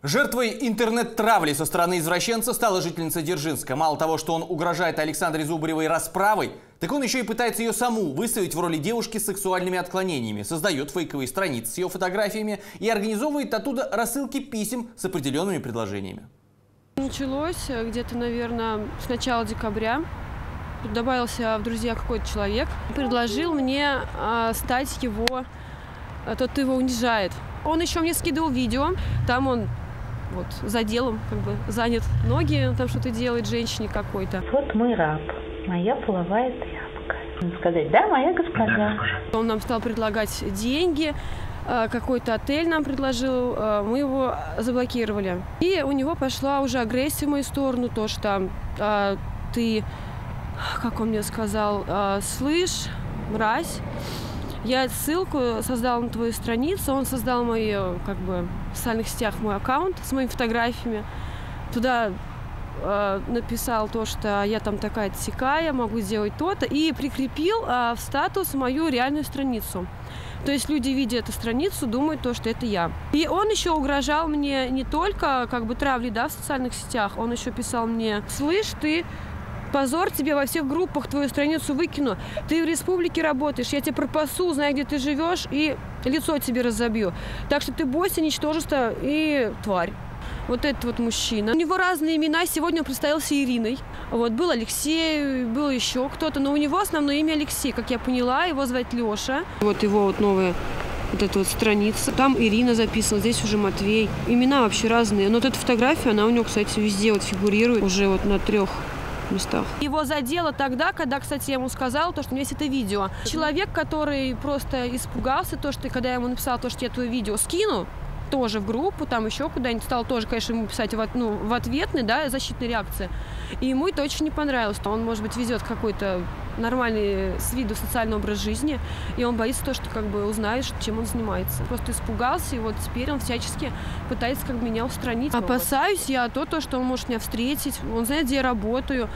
Жертвой интернет-травли со стороны извращенца стала жительница Дзержинска. Мало того, что он угрожает Александре Зубаревой расправой, так он еще и пытается ее саму выставить в роли девушки с сексуальными отклонениями, создает фейковые страницы с ее фотографиями и организовывает оттуда рассылки писем с определенными предложениями. Началось где-то, наверное, с начала декабря. Тут добавился в друзья какой-то человек, предложил мне стать его, тот его унижает. Он еще мне скидывал видео, там он вот за делом занят, ноги там что-то делает женщине какой-то. Вот мой раб, моя половая тряпка. Сказать, да, моя госпожа. Он нам стал предлагать деньги, какой-то отель нам предложил, мы его заблокировали. И у него пошла уже агрессия в мою сторону, то что ты, как он мне сказал, слышь, мразь, я ссылку создал на твою страницу, он создал мои, в социальных сетях мой аккаунт с моими фотографиями. Туда написал то, что я там такая-то сякая, могу сделать то-то, и прикрепил в статус мою реальную страницу. То есть люди, видя эту страницу, думают то, что это я. И он еще угрожал мне не только травлей, в социальных сетях, он еще писал мне: слышь, ты, позор тебе, во всех группах твою страницу выкину. Ты в республике работаешь, я тебя пропасу, знаю, где ты живешь, и лицо тебе разобью. Так что ты бойся, ничтожество и тварь. Вот этот вот мужчина. У него разные имена. Сегодня он представился Ириной. Вот, был Алексей, был еще кто-то. Но у него основное имя Алексей, как я поняла. Его звать Леша. Вот его вот новая эта вот страница. Там Ирина записана, здесь уже Матвей. Имена вообще разные. Но вот эта фотография, она у него, кстати, везде вот фигурирует. Уже вот на 3 местах. Его задело тогда, когда, кстати, я ему сказала, то, что у меня есть это видео. Человек, который просто испугался, то, что когда я ему написала, то, что я твое видео скину, тоже в группу, там еще куда-нибудь, стал тоже, конечно, ему писать в ответной, защитной реакции. И ему это очень не понравилось. Он, может быть, везет какой-то нормальный с виду социальный образ жизни, и он боится то, что узнаешь, чем он занимается. Просто испугался, и вот теперь он всячески пытается меня устранить. Опасаюсь я то, что он может меня встретить, он знает, где я работаю.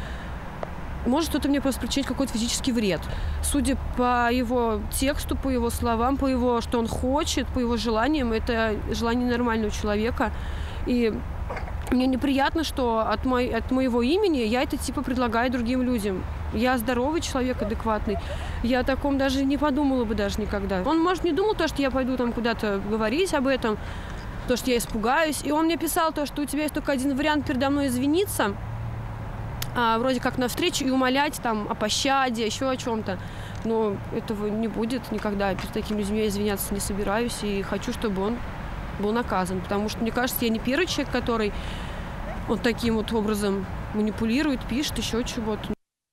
Может кто-то мне просто причинить какой-то физический вред. Судя по его тексту, по его словам, по его, что он хочет, по его желаниям, это желание нормального человека. И мне неприятно, что от моего имени я это предлагаю другим людям. Я здоровый человек, адекватный. Я о таком даже не подумала бы даже никогда. Он, может, не думал то, что я пойду там куда-то говорить об этом, то, что я испугаюсь. И он мне писал то, что у тебя есть только один вариант передо мной извиниться, вроде как на встречу, и умолять о пощаде, еще о чем-то. Но этого не будет никогда. Перед такими людьми я извиняться не собираюсь, и хочу, чтобы он был наказан. Потому что, мне кажется, я не первый человек, который вот таким вот образом манипулирует, пишет, еще чего-то.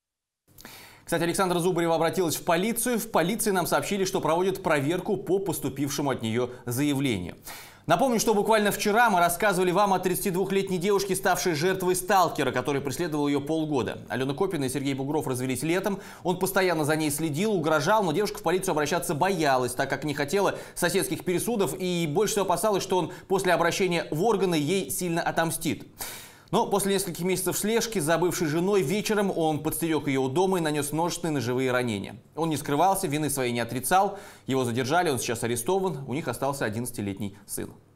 Кстати, Александра Зубарева обратилась в полицию. В полиции нам сообщили, что проводят проверку по поступившему от нее заявлению. Напомню, что буквально вчера мы рассказывали вам о 32-летней девушке, ставшей жертвой сталкера, который преследовал ее полгода. Алена Копина и Сергей Бугров развелись летом. Он постоянно за ней следил, угрожал, но девушка в полицию обращаться боялась, так как не хотела соседских пересудов и больше всего опасалась, что он после обращения в органы ей сильно отомстит. Но после нескольких месяцев слежки за бывшей женой вечером он подстерег ее у дома и нанес множественные ножевые ранения. Он не скрывался, вины своей не отрицал, его задержали, он сейчас арестован, у них остался 11-летний сын.